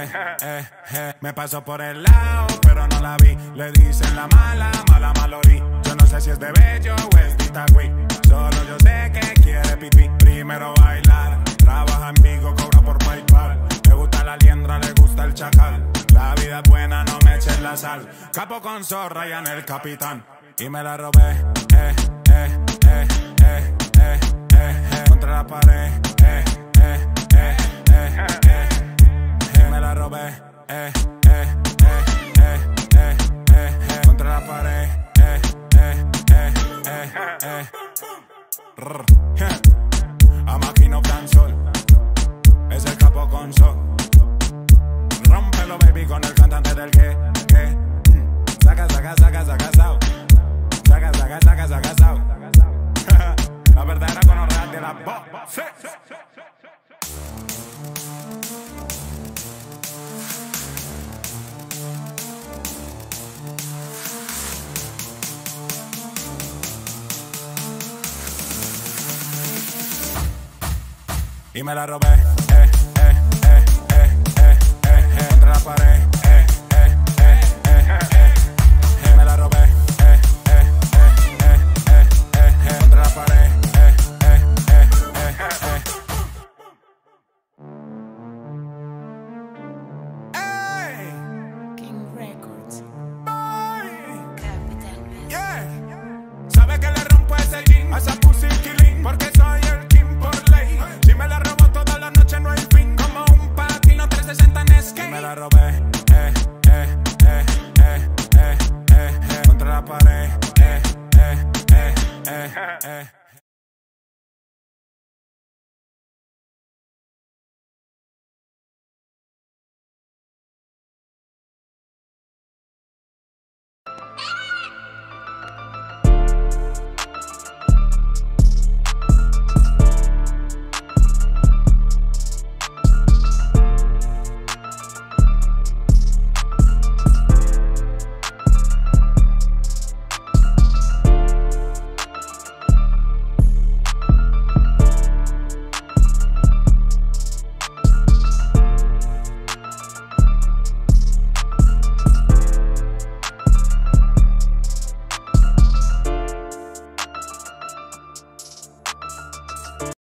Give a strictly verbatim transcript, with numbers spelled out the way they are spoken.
Eh, eh, eh. Me pasó por el lado, pero no la vi. Le dicen la mala, mala malorí. Yo no sé si es de Bello o es de Itagüí. Solo yo sé que quiere pipí. Primero bailar, trabaja en Vigo, cobra por PayPal. Le gusta la liendra, le gusta el chacal. La vida es buena, no me eches la sal. Capo con zorra y en el capitán. Y me la robé, eh, eh, eh, eh, eh, eh, eh. Contra la pared, eh, eh, eh, eh, eh, eh. Me la robé, eh, eh, eh, eh, eh, eh, eh. Contra la pared, eh, eh, eh, eh, eh. Rrr, yeah. A Maquino Dancehall, es el capo con sol. Rómpelo, baby, con el cantante del que, que. Saca, saca, saca, saca, sao. Saca, saca, saca, saca, sao. La verdadera conorrea de la voz. Sí. Y me la robé, eh, eh, eh, eh, eh, eh, eh. Contra la pared, eh, eh, eh, eh, eh, eh. Me la robé, eh, eh, eh, eh, eh, eh, eh. Contra la pared, eh, eh, eh, eh, eh. Ey, King Records. boy, Capital Music. yeah. Sabe que le rompo ese jean a esa pussy killing, porque soy el king por ley. Si me la robo toda la noche no hay fin, como un patino trescientos sesenta en skate. Y me la robé.